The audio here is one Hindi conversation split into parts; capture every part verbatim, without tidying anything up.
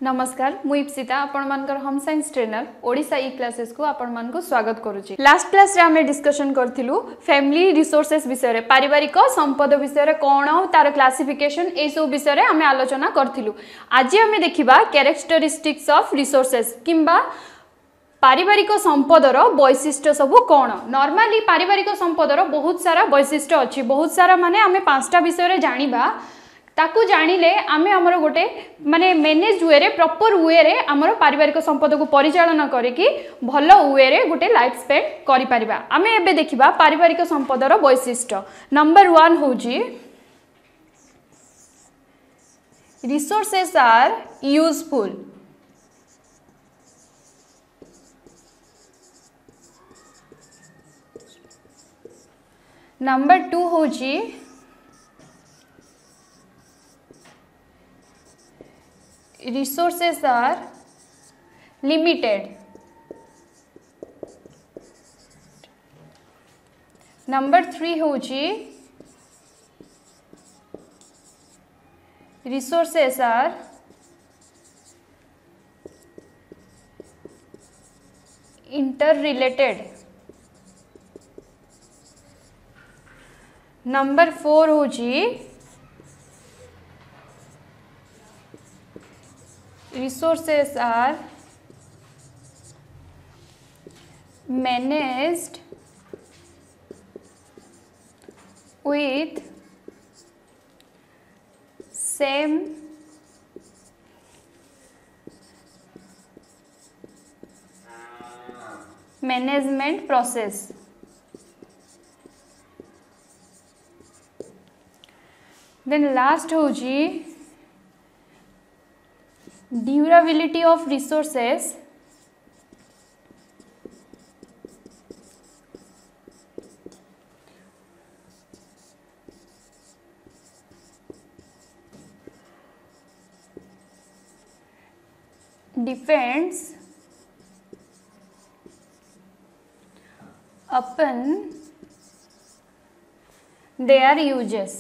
नमस्कार मु इप्सिता आपण मानकर home science trainer Odisha e classes को आपण मान को स्वागत करूची। लास्ट क्लास रे हमें डिस्कशन करथिलु फैमिली रिसोर्सेस विषय रे पारिवारिक संपद विषय रे कोन तार क्लासिफिकेशन ए सब विषय रे हमें आलोचना करथिलु। आज हमें देखिबा कैरेक्टरिस्टिक्स ऑफ रिसोर्सेस किंबा पारिवारिक संपदर वैशिष्ट्य सबू कौन। नॉर्मली पारिवारिक संपदर बहुत सारा वैशिष्ट्य अच्छी, बहुत सारा माने आमे पांचटा विषय रे जानिबा ताकू जानिले आमे हमर गोटे माने मैनेज वे रे प्रॉपर वे रे हमर पारिवारिक संपद को परिचालन करिकि भल वे रे गोटे लाइफ स्पेंड करि परिबा। आमे एबे देखिबा पारिवारिक संपदर वैशिष्ट्य। नंबर वन होजी resources are useful. Number two होजी resources are limited। Number three होजी resources are interrelated। Number four होजी resources are managed with same management process। then last होजी durability of resources depends upon their uses।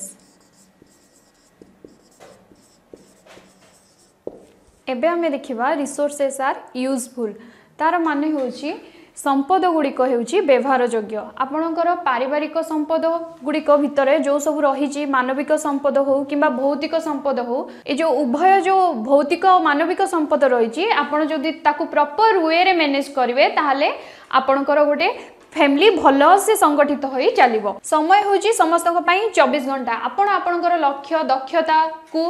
एबे हमें देखिबा रिसोर्सेस आर यूजफुल। तार माने होची संपद गुड़िक होची व्यवहार योग्य। आपणकर पारिवारिक संपद गुड़िक भितर जो सब रही मानविक संपद हो किंबा भौतिक संपद हो, ये जो उभय जो भौतिक और मानविक संपद रही आपण जदि ताकू प्रॉपर वे रे मैनेज करिवे ताहले आपणकर गोटे फैमिली भल से संगठित हो चलिबो। समय होची समस्त पई चौबीस घंटा। आपण आपणकर लक्ष्य दक्षता को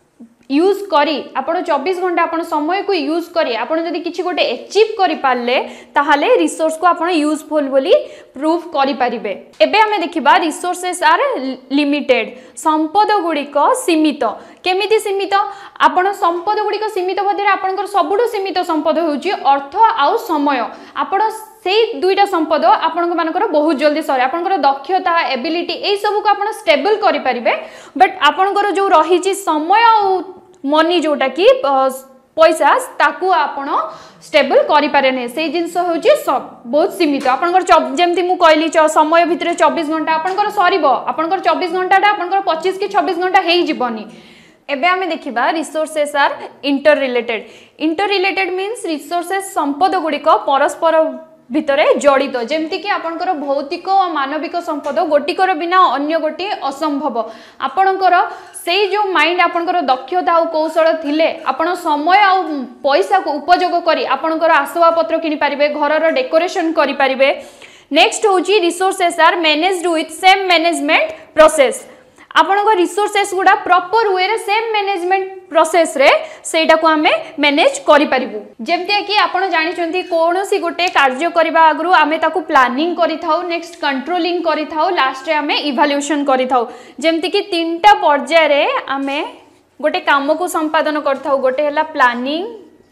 यूज करी आपण चौबीस घंटा आपण समय को यूज करी आपण जदि किछि गोटे अचीव करि पारले ताहाले रिसोर्स को आपण यूजफुल बोली प्रूव करि परिबे। एबे हमें देखिबा रिसोर्सेस आर लिमिटेड। संपद गुड़िक सीमित। केमिति सीमित? आपण संपद गुड़िक सीमित बदले आपणकर सबुठु सीमित संपद होउची अर्थ आउ समय। आपण से दुईटा संपद आपण मानकर बहुत जल्दी सरे आपणकर दक्षता एबिलिटी ए सब को आपण स्टेबल करि परिबे। बट आपणकर जो रही समय और मनी जोटा कि पैसा ताकू आपण स्टेबल करि पारे नै से जिंस होची बहुत सीमित। आपणकर जेमति मु कहली समय भितर चौबीस घंटा आपणकर सरीबो आपणकर चौबीस घंटा टा आपणकर पच्चीस कि छब्बीस घंटा हेई जीवनी। एबे हमें देखिबा resources are interrelated. Interrelated means resources संपद गुड़िक परस्पर भितरे जड़ित। जेमती कि आपणकर भौतिक और मानविक संपद गोटिकर बिना अन्य गोटी असंभव। आपणकर से जो माइंड आपणकर दक्षता और कौशल थिले आपण समय और पैसा को उपयोग करी आपणकर आसवाबपत्र किनि पारिबे, घरर डेकोरेशन करि पारिबे। नेक्स्ट होची resources are managed with same management process. आपणकर रिसोर्सेस गुडा प्रॉपर वे रे सेम मैनेजमेंट प्रोसेस रे सेटा को हमें मैनेज करि परिबु। जेमते कि आपण जानि चंती कोनोसी गोटे कार्य करबा आगरु आमे ताकू प्लानिंग करि थाउ, नेक्स्ट कंट्रोलिंग करि थाउ, लास्ट रे आमे इवैल्यूएशन करि थाउ। जेमते कि तीनटा पर्याय रे आमे गोटे काम को संपादन कर थाउ। गोटे हला प्लानिंग,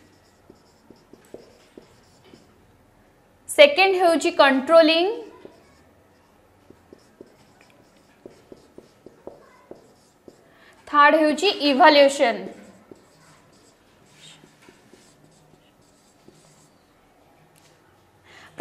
सेकंड हेउची कंट्रोलिंग, थर्ड हेउची इवैल्यूएशन।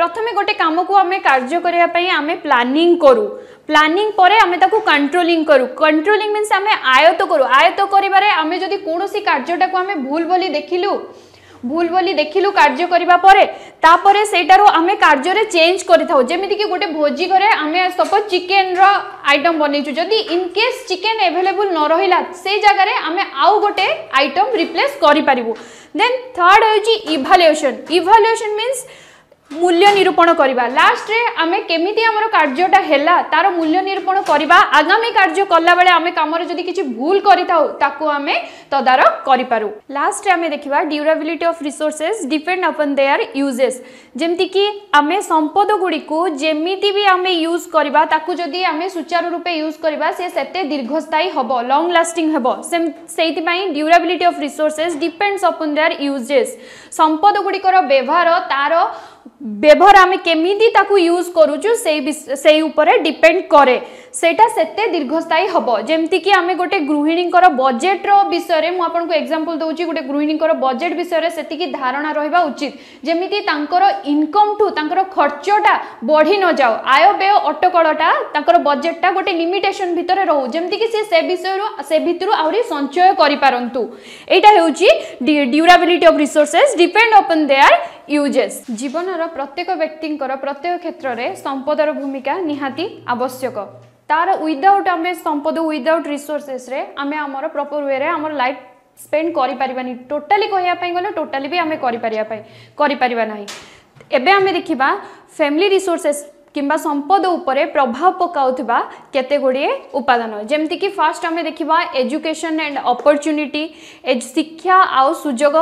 प्रथमे गोटे काम को आम कार्य करने आम प्लानिंग करूँ प्लानिंग परे आमे ताकू कंट्रोलिंग करू कंट्रोलिंग मीन्स आमे आयत करू आयत करिबारे आमे जदि कोनोसी कार्यटा को आमे भूल बोली देखिलु भूल बोली देखिलु कार्य करिबा परे तापरे सेटारो आमे कार्य रे चेंज करि थाउ जेमिति कि गोटे भोजी करे आमे सपोज चिकन रो आइटम बनेचु जदि इन केस चिकन अवेलेबल न रहिला से जगह रे आमे आउ गोटे आइटम रिप्लेस करि परिबु देन थर्ड होची इवैल्यूएशन इवैल्यूएशन मीन्स मूल्य निरूपण करवा लास्ट रे आमे केमिति हमर कार्यटा हैला तार मूल्य निरूपण करवा आगामी कार्य कला बेले आमे काम रे जदि किछि भूल करिताउ ताकू आमे तदारक करि पारू लास्ट रे आमे देखिबा durability of resources depend upon their uses जेमति कि आमे संपद गुडी को जेमिति भी आमे यूज करवा ताकू जदि आमे सुचारू रूपे यूज करवा से सेते दीर्घस्थायी हबो लॉन्ग लास्टिंग हबो सेइति पई durability of resources depends upon their uses संपद गुडी कर व्यवहार तार व्यवहार आमे केमिति ताकू यूज करूचु से से ऊपर डिपेंड करे सेटा सेते दीर्घस्थायी हबो जेमति कि आमे गोटे गृहिणी कर बजेट रो विषय रे मु आपन को एग्जांपल दोउची गोटे गृहिणी कर बजेट विषय रे सेति की धारणा रहबा उचित जेमिति तांकर इनकम टू तांकर खर्चटा बढ़ी न जाओ आय व्यय अटकळटा तांकर बजेटटा गोटे लिमिटेशन भितरे रहू जेमति कि से से विषय रो से भितरु आउरी संचय करि पारंतु एटा हेउची durability of resources depend upon their uses जीवन प्रत्येक व्यक्ति प्रत्येक क्षेत्र में संपदर भूमिका निहाती आवश्यक तार विदाउट आम संपद विदाउट रिसोर्सेस रे आमे आमर प्रॉपर वे रे आमर लाइफ स्पेंड करि परिबानी टोटली कहया पई गले टोटली भी आमे करि परिया पई करि परिबा नाही एबे आमे देखिबा फैमिली रिसोर्सेस किंबा संपद उपरे प्रभाव पकाउथिबा केते गुडी उपादान जेमति कि फर्स्ट आमे देखिबा एजुकेशन एंड अपॉर्चुनिटी शिक्षा आ सुजोग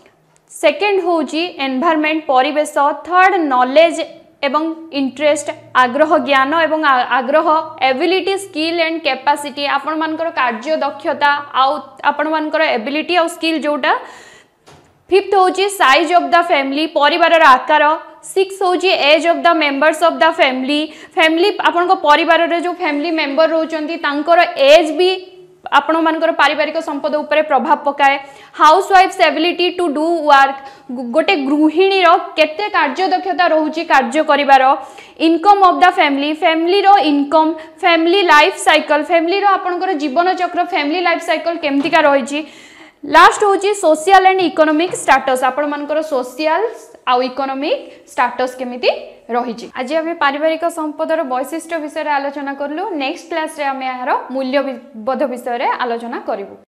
सेकेंड होची एनवायरनमेंट परिवेश थर्ड नॉलेज एवं इंटरेस्ट आग्रह ज्ञान एवं आग्रह एबिलिटी स्किल एंड कैपेसिटी आपण मानकर कार्य दक्षता आउ आपण मानकर एबिलिटी और स्किल जोटा फिफ्थ होची साइज ऑफ द फैमिली परिवार आकार सिक्स होची age of the members of the family family आपण को परिवार रे जो फैमिली मेंबर रहउचंती तांकर एज भी आपण मानकर पारिवारिक संपद उपरे प्रभाव पकाए housewife's ability to do work गोटे गृहिणी रो केते कार्य दक्षता रहउची कार्य करिवार income of the family family रो income family life cycle family रो आपनकर जीवन चक्र फैमिली लाइफ साइकिल केमति का रहिची लास्ट होची सोशल एंड इकोनॉमिक स्टेटस आपण मानकर सोशल आ इकोनॉमिक स्टेटस केमिति रहिची आज आमे पारिवारिक संपदर वैशिष्ट्य विषय रे आलोचना करलु नेक्स्ट क्लास रे आमे यार मूल्यबोध विषय रे आलोचना करिवु।